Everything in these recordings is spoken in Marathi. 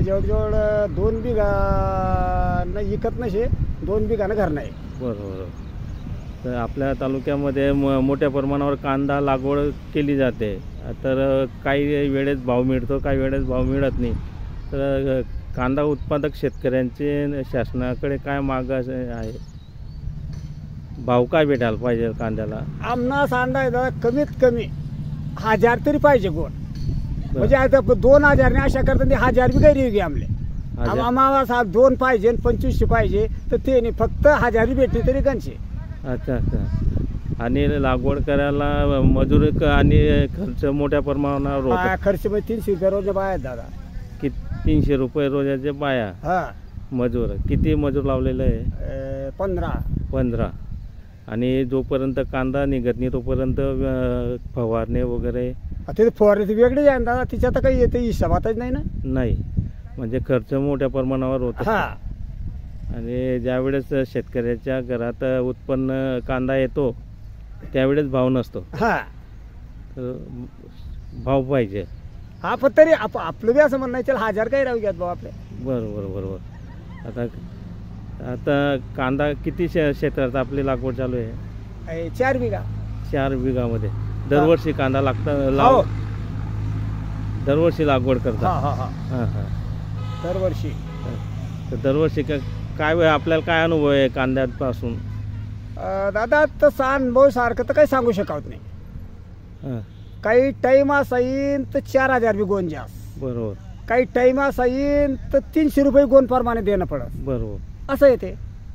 जवळजवळ 2 बिघा इकत नसे 2 बिघानं घर नाही. बरोबर. तर आपल्या तालुक्यामध्ये मोठ्या प्रमाणावर कांदा लागवड केली जाते. तर काही वेळेस भाव मिळतो, काही वेळेस भाव मिळत नाही. तर कांदा उत्पादक शेतकऱ्यांचे शासनाकडे काय मागणी आहे? भाव काय भेटायला पाहिजे कांद्याला? आमना सांडाय दादा कमीत कमी 1000 तरी पाहिजे गोड. म्हणजे आता 2000 ने अशा करता 1000 बी गैरी गे आमले. आम्हाला साहेब 2 पाहिजे 2500 पाहिजे तर ते नाही, फक्त 1000 भेटली तरी गणशे. अच्छा अच्छा. आणि लागवड करायला मजूर आणि खर्च मोठ्या प्रमाणावर होतो. खर्च म्हणजे 300 रुपये रोज बाया दादा. किती? 300 रुपये रोजाचे बाया? हा. मजूर किती मजूर लावलेलं आहे? 15. आणि जोपर्यंत कांदा निघत नाही तोपर्यंत फवारणे वगैरे? ते फवारणी वेगळी आहे दादा, तिच्यात काही येते हिशोबातच नाही ना. नाही, म्हणजे खर्च मोठ्या प्रमाणावर होतो. आणि ज्यावेळेस शेतकऱ्याच्या घरात उत्पन्न कांदा येतो त्यावेळेस भाव नसतो. तर भाव पाहिजे. पण तरी आपलं बी असं म्हणणं चल 1000 काही राहू घ्यात भाऊ आपले. बरोबर बरोबर. आता कांदा किती क्षेत्रात आपली लागवड चालू आहे? 4 बिघा. 4 बिघामध्ये दरवर्षी कांदा दरवर्षी लागवड करता? दरवर्षी. तर दरवर्षी काय आपल्याला काय अनुभव आहे कांद्यापासून? दादा तसा अनुभव सारखं तर काही सांगू शकत नाही. काही टाइम असा येईन तर 4000 बी गोन जास्त. बरोबर. काही टाइम असा येईन तर 300 रुपये गोन प्रमाणे देणं पडत. बरोबर. असं येते.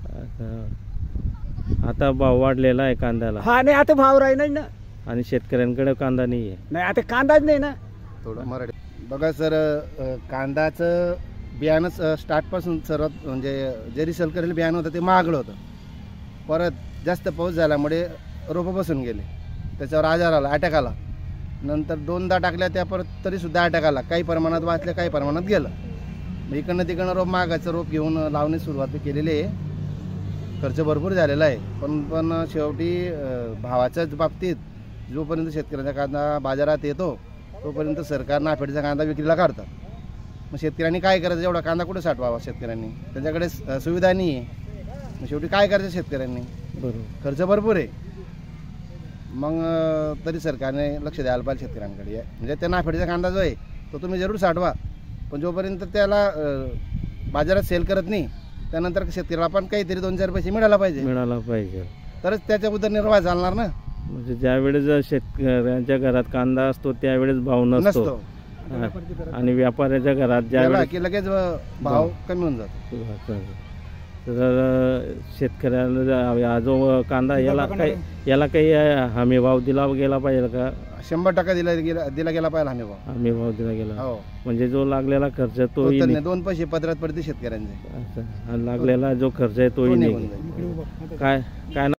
आता भाव वाढलेला आहे कांद्याला. नाही आता भाव राही नाही ना. आणि शेतकऱ्यांकडे कांदा नाही आहे. नाही आता कांदाच नाही ना. थोडं मराठी बघा सर, कांद्याचं बियाणंच स्टार्टपासून सर्वात म्हणजे जे रिसेल करेल बियाणं होतं ते महागडं होतं. परत जास्त पाऊस झाल्यामुळे रोपं बसून गेले, त्याच्यावर आजार आला, अटॅक आला. नंतर 2दा टाकल्या त्या परत तरीसुद्धा अटॅक आला. काही प्रमाणात वाचलं, काही प्रमाणात गेलं. इकडनं तिकडनं रोप महागाचं रोप घेऊन लावण्यास सुरुवात केलेली आहे. खर्च भरपूर झालेला आहे. पण शेवटी भावाच्याच बाबतीत जोपर्यंत शेतकऱ्याचा कांदा बाजारात येतो तोपर्यंत सरकार नाफेडचा कांदा विक्रीला काढतात. मग शेतकऱ्यांनी काय करायचं? एवढा कांदा कुठे साठवावा शेतकऱ्यांनी? त्यांच्याकडे सुविधा नाही आहे. मग शेवटी काय करायचं शेतकऱ्यांनी? बरोबर. खर्च भरपूर आहे. मग तरी सरकारने लक्ष द्यायला पाहिजे शेतकऱ्यांकडे. म्हणजे त्या नाफेडचा कांदा जो आहे तो तुम्ही जरूर साठवा, पण जोपर्यंत त्याला बाजारात सेल करत नाही त्यानंतर शेतकऱ्याला पण काहीतरी 2-4 पैसे मिळायला पाहिजे. तरच त्याच्या उदरनिर्वाह चालणार ना. म्हणजे ज्यावेळेस शेतकऱ्यांच्या घरात कांदा असतो त्यावेळेस भाव नसतो. आणि व्यापाऱ्याच्या घरात ज्यावेळेस की लगेच भाव कमी होऊन जातो. तर शेतकऱ्याला जो कांदा याला काही हमी भाव दिला गेला पाहिजे का? 100% दिला गेला पाहिजे हमी भाव दिला गेला. हो. म्हणजे जो लागलेला खर्च तो 2 पैसे पदरात पडते शेतकऱ्यांचे. लागलेला जो खर्च आहे तोही नाही. काय